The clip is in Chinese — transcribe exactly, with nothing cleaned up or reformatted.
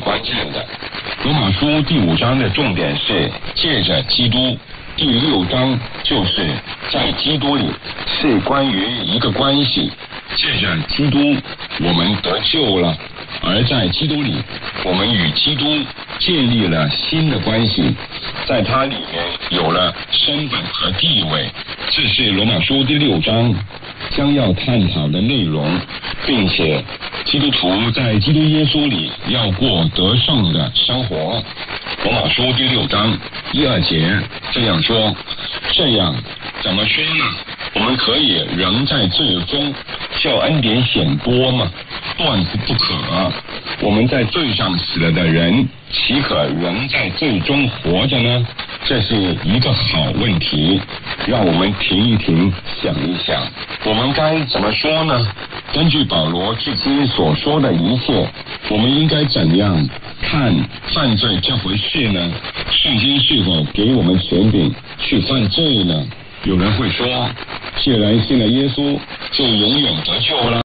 关键的。罗马书第五章的重点是借着基督，第六章就是在基督里，是关于一个关系，借着基督我们得救了，而在基督里我们与基督建立了新的关系，在他里面有了身份和地位。这是罗马书第六章将要探讨的内容，并且基督徒在基督耶稣里要过得胜的生活。罗马书第六章一二节这样说，这样怎么说呢？我们可以仍在罪中，叫恩典显多吗？断不可。我们在罪上死了的人，岂可仍在罪中活着呢？这是一个好问题，让我们停一停，想一想，我们该怎么说呢？根据保罗至今所说的一切，我们应该怎样看犯罪这回事呢？圣经是否给我们权柄去犯罪呢？有人会说，既然信了耶稣，就永远得救了。